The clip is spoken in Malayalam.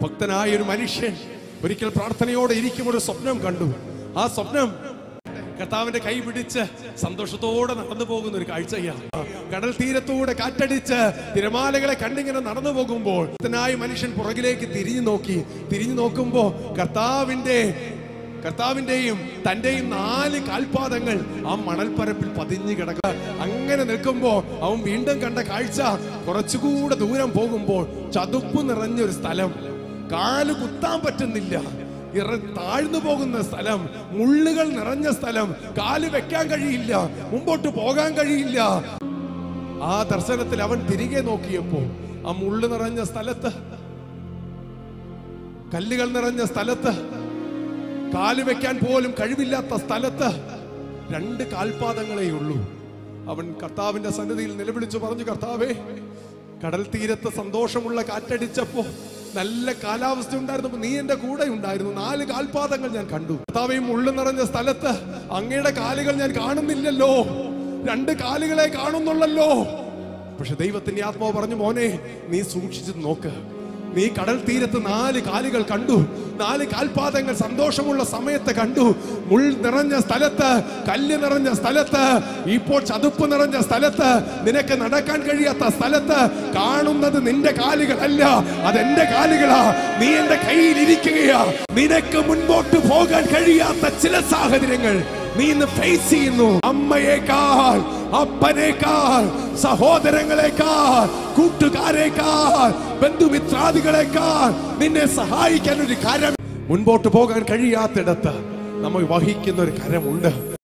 ഭക്തനായ ഒരു മനുഷ്യൻ ഒരിക്കൽ പ്രാർത്ഥനയോടെ ഇരിക്കും ഒരു സ്വപ്നം കണ്ടു. ആ സ്വപ്നം കർത്താവിന്റെ കൈ പിടിച്ച് സന്തോഷത്തോടെ നടന്നു പോകുന്ന ഒരു കാഴ്ചയാണ്. കടൽ തീരത്തൂടെ കാറ്റടിച്ച് തിരമാലകളെ കണ്ടിങ്ങനെ നടന്നു പോകുമ്പോൾ ഭക്തനായ മനുഷ്യൻ പുറകിലേക്ക് തിരിഞ്ഞു നോക്കുമ്പോ കർത്താവിന്റെയും തന്റെയും 4 കാൽപാദങ്ങൾ ആ മണൽപ്പരപ്പിൽ പതിഞ്ഞു കിടക്കുക. അങ്ങനെ നിൽക്കുമ്പോ അവൻ വീണ്ടും കണ്ട കാഴ്ച, കുറച്ചുകൂടെ ദൂരം പോകുമ്പോൾ ചതുപ്പ് നിറഞ്ഞൊരു സ്ഥലം, കാല് കുത്താൻ പറ്റുന്നില്ല, താഴ്ന്നു പോകുന്ന സ്ഥലം, മുള്ളുകൾ നിറഞ്ഞ സ്ഥലം, കാല് വെക്കാൻ കഴിയില്ല, മുമ്പോട്ട് പോകാൻ കഴിയില്ല. ആ ദർശനത്തിൽ അവൻ തിരികെ നോക്കിയപ്പോ ആ മുള്ളു നിറഞ്ഞ സ്ഥലത്ത്, കല്ലുകൾ നിറഞ്ഞ സ്ഥലത്ത്, കാല് വെക്കാൻ പോലും കഴിവില്ലാത്ത സ്ഥലത്ത് 2 കാൽപാദങ്ങളേ ഉള്ളൂ. അവൻ കർത്താവിന്റെ സന്നിധിയിൽ നിലവിളിച്ചു പറഞ്ഞു, കർത്താവേ, കടൽ തീരത്ത് സന്തോഷമുള്ള കാറ്റടിച്ചപ്പോ നല്ല കാലാവസ്ഥ ഉണ്ടായിരുന്നപ്പോ നീ എന്റെ കൂടെ ഉണ്ടായിരുന്നു. 4 കാൽപാദങ്ങൾ ഞാൻ കണ്ടു. കർത്താവേ, മുള്ളു നിറഞ്ഞ സ്ഥലത്ത് അങ്ങയുടെ കാലുകൾ ഞാൻ കാണുന്നില്ലല്ലോ, 2 കാലുകളെ കാണുന്നുള്ളല്ലോ. പക്ഷെ ദൈവത്തിന്റെ ആത്മാവ് പറഞ്ഞു, മോനെ, നീ സൂക്ഷിച്ചു നോക്ക്. നീ കടൽ തീരത്ത് 4 കാലുകൾ കണ്ടു, 4 കാൽപാദങ്ങൾ സന്തോഷമുള്ള സമയത്ത് കണ്ടു. മുൾ നിറഞ്ഞ സ്ഥലത്ത്, കല്ല് നിറഞ്ഞ സ്ഥലത്ത്, ഇപ്പോൾ ചതുപ്പ് നിറഞ്ഞ സ്ഥലത്ത്, നിനക്ക് നടക്കാൻ കഴിയാത്ത സ്ഥലത്ത് കാണുന്നത് നിന്റെ കാലുകളല്ല, അതെന്റെ കാലുകളാ. നീ എന്റെ കയ്യിൽ ഇരിക്കുകയാ. നിനക്ക് മുൻപോട്ട് പോകാൻ കഴിയാത്ത ചില സാഹചര്യങ്ങൾ നീ ഇന്ന് ഫേസ് ചെയ്യുന്നു. അമ്മയേക്കാൾ, അപ്പനേക്കാൾ, സഹോദരങ്ങളെക്കാൾ, കൂട്ടുകാരേക്കാൾ, ബന്ധുമിത്രാദികളെക്കാൾ നിന്നെ സഹായിക്കാൻ ഒരു കരം, മുൻപോട്ട് പോകാൻ കഴിയാത്തിടത്ത് നമ്മൾ വഹിക്കുന്ന ഒരു കരമുണ്ട്.